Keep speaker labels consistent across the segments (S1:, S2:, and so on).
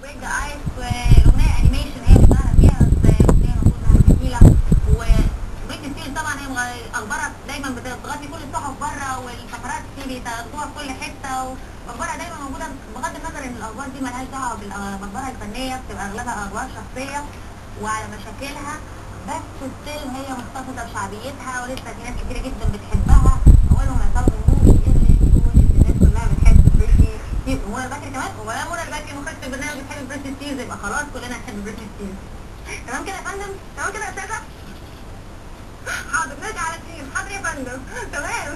S1: بريك ذا ايس، واغنيه انيميشن هي اللي ظاهره فيها، بس اغنيه المفروض انها جميله. وبريتني سبيرز طبعا هي اخبارها دايما بتغطي كل الصحف بره، والفقرات دي بيتاخدوها في كل حته، واخبارها دايما موجوده، بغض النظر ان الاخبار دي مالهاش دعوه باخبارها الفنيه، بتبقى اغلبها اخبار شخصيه وعلى مشاكلها. بس ستيل هي محتفظه بشعبيتها، ولسه في ناس كتيره جدا بتحبها. اولهم عصام النور اللي بيقول ان الناس كلها بتحب بريتني سبيرز، ومنى البكري كمان، ولا منى البكري مخرجة البرنامج بتحب بريتني سبيرز، يبقى خلاص كلنا نحب بريتني سبيرز. تمام كده يا فندم؟ تمام كده يا استاذه؟ حاضر، نرجع على التيم. حاضر يا فندم. تمام.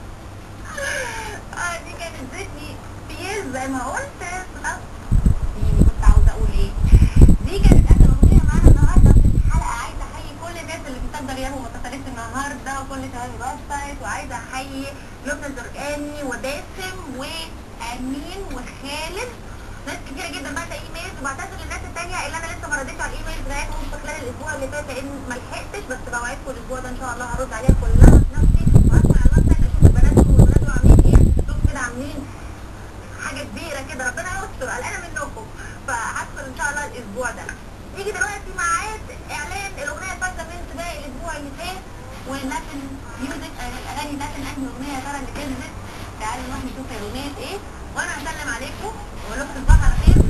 S1: دي كانت بريتني سبيرز زي ما قلت. كنت عاوزه اقول ايه؟ دي كانت اخر اغنيه معانا النهارده في الحلقه. عايزه احيي كل الناس اللي بتقدر ياهو ما اتصلتش النهارده، وكل شباب الويب سايت، وعايزه احيي لبنى الزرقاني وباسم وامين وخالد. ناس كتيره جدا بعت ايميل، وبعتذر للناس التانيه اللي انا لسه ما ردتش على الايميل بتاعتهم في خلال الاسبوع اللي فات، لان ما لحقتش. بس بوعدكم الاسبوع ده ان شاء الله هرد عليها كلها بنفسي، وهسمع الويب سايت اشوف البنات دول والولاد دول عاملين ايه، عشان شفتهم كده عاملين حاجه كبيره كده. ربنا يستر، قلقانه منكم. فهدخل ان شاء الله الاسبوع ده. نيجي دلوقتي ميعاد اعلان الاغنيه الفايزه من سباق الاسبوع اللي فات، ولاتن ميوزك، الاغاني لاتن. انهي اغنيه يا ترى اللي كسبت؟ تعالوا نروح نشوف هي اغنيه ايه، وانا هسلم عليكم واقول لكم تصبحوا على خير.